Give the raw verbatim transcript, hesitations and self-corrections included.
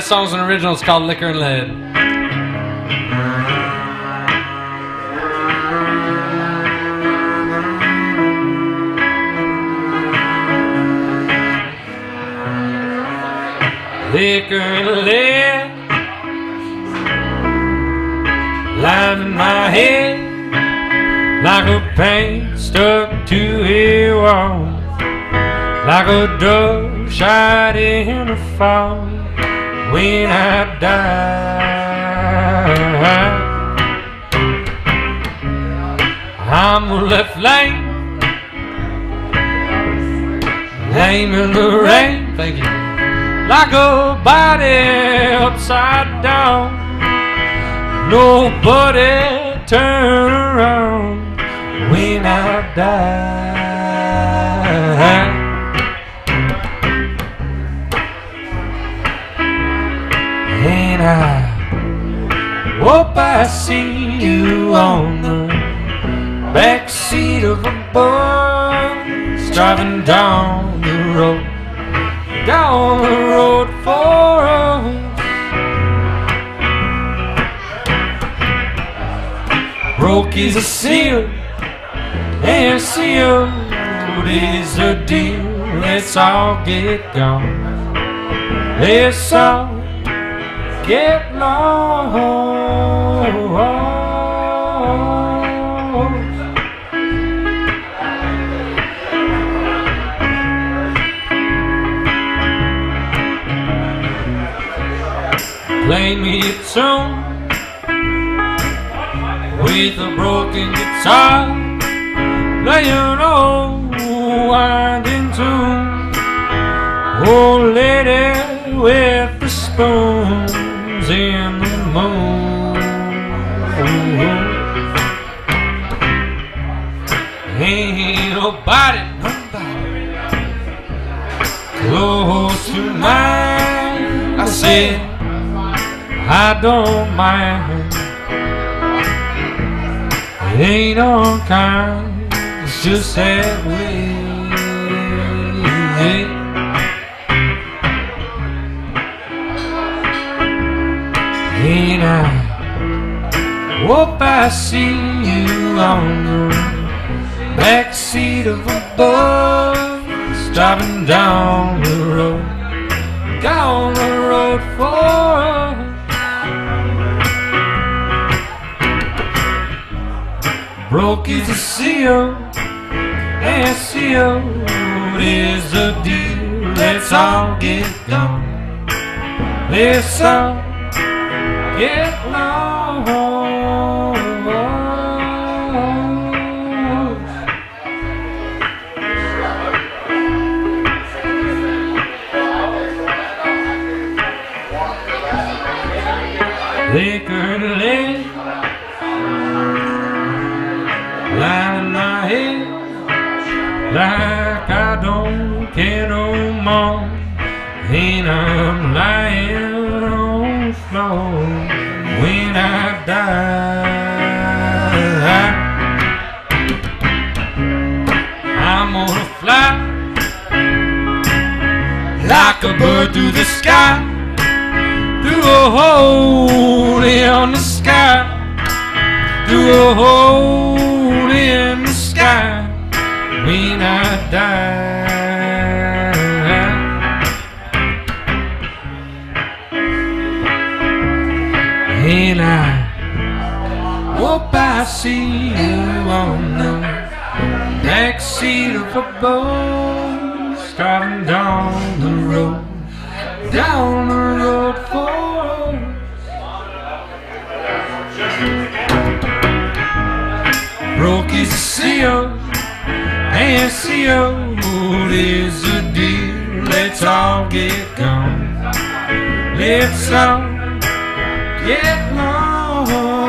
That song's an original. It's called Liquor and Lead. Liquor and lead lying in my head like a paint stuck to a wall, like a dove shot in a fall when I die. I'm a left lane, lame in the rain. Thank you. Like a body upside down, nobody turn around when I die. And I hope I see you on the backseat of a bus driving down the road, down the road for us. Broke is a seal, and sealed is a deal. Let's all get gone, let's all get lost. Play me a tune with a broken guitar, play an old winding tune. Oh, lady with the spoons in the moon. Ain't nobody, nobody close to mine. I said I don't mind. It ain't unkind, it's just that way. And I hope I see you on the backseat of a bus driving down the road, down the road for us. Broke is a seal, and sealed is the deal. Let's all get gone, let's all get lost. Liquor and lead lying in my head like I don't care no more. And I'm lying on the floor when I die. I'm gonna fly like a bird through the sky, through a hole in the sky, through a hole in the sky when I die. And I hope I see you on the backseat of a bus driving down the road, down the road for us. Broke is a seal, and sealed is the deal. Let's all get gone, let's all get lost.